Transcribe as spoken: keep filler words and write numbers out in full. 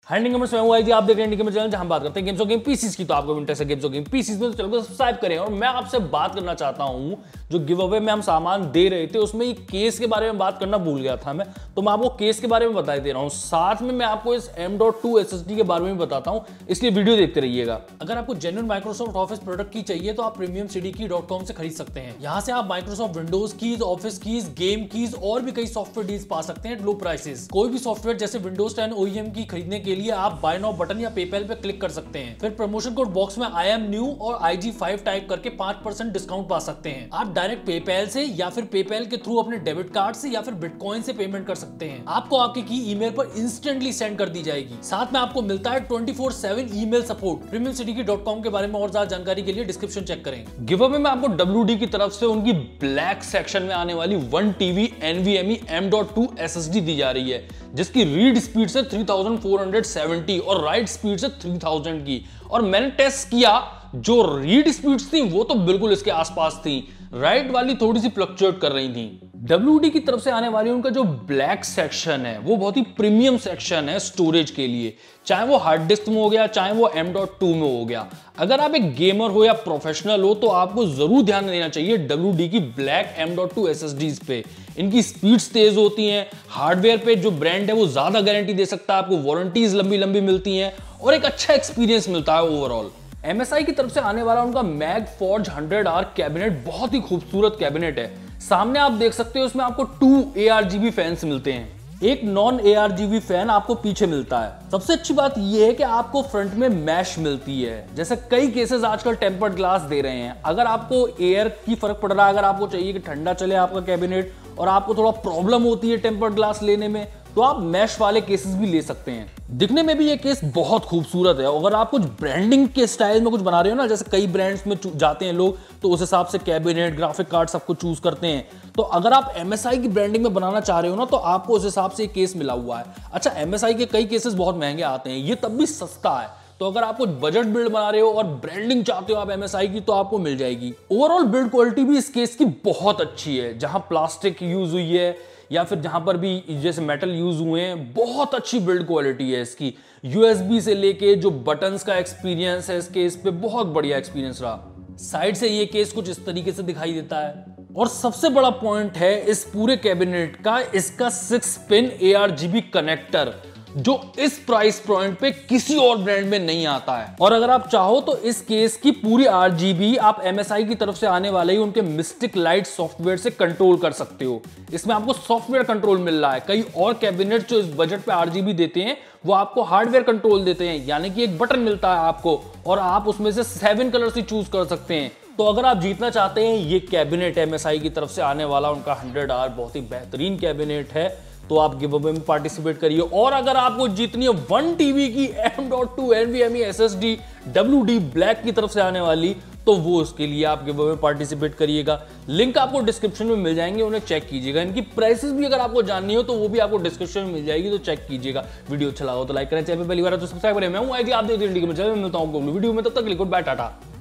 Handing number मैं हुआ आप देख रहे हैं चैनल जहां बात करते हैं गेम्स और गेम पीसीस की। तो आपको इंटरेस्ट है गेम्स और गेम पीसीस में तो चलो सब्सक्राइब करें। और मैं आपसे बात करना चाहता हूं जो गिव अवे में हम सामान दे रहे थे उसमें ये केस के बारे में बात करना भूल गया था मैं, तो मैं आपको केस के बारे में बता दे रहा हूं। साथ में मैं आपको इस एम डॉट टू एसएसडी के बारे में बताता हूं, इसलिए वीडियो देखते रहिएगा। अगर आपको जेन्युइन माइक्रोसॉफ्ट ऑफिस प्रोडक्ट की चाहिए तो आप premium CD key dot com से खरीद सकते हैं। यहाँ से आप Microsoft Windows keys, Office keys, game keys और भी कई सॉफ्टवेयर डील्स पा सकते हैं लो प्राइसेस। कोई भी सॉफ्टवेयर जैसे विंडोज टेन ओईएम की खरीदने के लिए आप बाय नाउ बटन या पेपैल पे क्लिक कर सकते हैं। फिर प्रमोशन कोड बॉक्स में आई एम न्यू और आई जी फाइव टाइप करके पांच परसेंट डिस्काउंट पा सकते हैं। आप डायरेक्ट पेपैल से या फिर पेपैल के थ्रू अपने डेबिट कार्ड से या फिर बिटकॉइन से पेमेंट कर सकते हैं। आपको आपकी की ईमेल पर इंस्टेंटली सेंड कर दी जाएगी। साथ में आपको मिलता है twenty four seven email support. Premium CD key dot com के बारे में और ज्यादा जानकारी के लिए डिस्क्रिप्शन चेक करें। गिव अवे में आपको डब्ल्यू डी की तरफ से उनकी ब्लैक सेक्शन में आने वाली one TB NVMe M dot two SSD दी जा रही है, जिसकी रीड स्पीड से three thousand four hundred seventy और राइट स्पीड से थ्री थाउजेंड की। और मैंने टेस्ट किया, जो रीड स्पीड्स थी वो तो बिल्कुल इसके आसपास थी, राइट वाली थोड़ी सी फ्लक्चुएट कर रही थी। डब्ल्यू डी की तरफ से आने वाली उनका जो ब्लैक सेक्शन है वो बहुत ही प्रीमियम सेक्शन है स्टोरेज के लिए, चाहे वो हार्ड डिस्क में हो गया चाहे वो एम डॉट टू में हो गया। अगर आप एक गेमर हो या प्रोफेशनल हो तो आपको जरूर ध्यान देना चाहिए डब्ल्यू डी की black M dot two SSDs पे। इनकी स्पीड्स तेज होती हैं, हार्डवेयर पे जो ब्रांड है वो ज्यादा गारंटी दे सकता है, आपको वारंटीज लंबी लंबी मिलती हैं और एक अच्छा एक्सपीरियंस मिलता है ओवरऑल। एमएसआई की तरफ से आने वाला उनका Mag Forge hundred R cabinet बहुत ही खूबसूरत कैबिनेट है। सामने आप देख सकते हो इसमें आपको टू एआरजीबी फैंस मिलते हैं, एक नॉन एआरजीबी फैन आपको पीछे मिलता है। सबसे अच्छी बात यह है कि आपको फ्रंट में मैश मिलती है, जैसे कई केसेस आजकल टेम्पर्ड ग्लास दे रहे हैं। अगर आपको एयर की फर्क पड़ रहा है, अगर आपको चाहिए कि ठंडा चले आपका कैबिनेट और आपको थोड़ा प्रॉब्लम होती है टेम्पर्ड ग्लास लेने में, तो आप मैश वाले केसेस भी ले सकते हैं। दिखने में भी ये केस बहुत खूबसूरत है। अगर आप कुछ ब्रांडिंग के स्टाइल में कुछ बना रहे हो ना, जैसे कई ब्रांड्स में जाते हैं लोग तो उस हिसाब से कैबिनेट, ग्राफिक कार्ड सबको चूज करते हैं, तो अगर आप एमएसआई की ब्रांडिंग में बनाना चाह रहे हो ना तो आपको उस हिसाब से केस मिला हुआ है। अच्छा, एमएसआई के कई केसेस बहुत महंगे आते हैं, ये तब भी सस्ता है। तो अगर आप कुछ बजट बिल्ड बना रहे हो और ब्रांडिंग चाहते हो आप एमएसआई की तो आपको मिल जाएगी। ओवरऑल बिल्ड क्वालिटी भी इस केस की बहुत अच्छी है, जहां प्लास्टिक यूज हुई है या फिर जहां पर भी जैसे मेटल यूज हुए हैं, बहुत अच्छी बिल्ड क्वालिटी है इसकी। यूएसबी से लेके जो बटन्स का एक्सपीरियंस है इस केस पे बहुत बढ़िया एक्सपीरियंस रहा। साइड से ये केस कुछ इस तरीके से दिखाई देता है। और सबसे बड़ा पॉइंट है इस पूरे कैबिनेट का इसका सिक्स पिन एआरजीबी कनेक्टर, जो इस प्राइस पॉइंट पे किसी और ब्रांड में नहीं आता है। और अगर आप चाहो तो इस केस की पूरी आरजीबी आप एमएसआई की तरफ से आने वाले ही उनके मिस्टिक लाइट सॉफ्टवेयर से कंट्रोल कर सकते हो। इसमें आपको सॉफ्टवेयर कंट्रोल मिल रहा है। कई और कैबिनेट जो इस बजट पे आरजीबी देते हैं वो आपको हार्डवेयर कंट्रोल देते हैं, यानी कि एक बटन मिलता है आपको और आप उसमें से सेवन कलर से चूज कर सकते हैं। तो अगर आप जीतना चाहते हैं ये कैबिनेट एमएसआई की तरफ से आने वाला उनका हंड्रेड आर बहुत ही बेहतरीन कैबिनेट है, तो आप गिव अवे में पार्टिसिपेट करिए। और अगर आपको जीतनी है वन टीबी की M dot two NVMe SSD W D black की तरफ से आने वाली, तो वो उसके लिए आप गिव अवे में पार्टिसिपेट करिएगा। लिंक आपको डिस्क्रिप्शन में मिल जाएंगे, उन्हें चेक कीजिएगा। इनकी प्राइसेस भी अगर आपको जाननी हो तो वो भी आपको डिस्क्रिप्शन में मिल जाएगी, तो चेक कीजिएगा। वीडियो अच्छा लगा हो तो लाइक करें, चैनल पे पहली बार है तो सब्सक्राइब करें। मैं हूं आई जी, आप देख रहे हैं, मिलता हूं वीडियो में, तब तक के लिए गुड बाय, टाटा।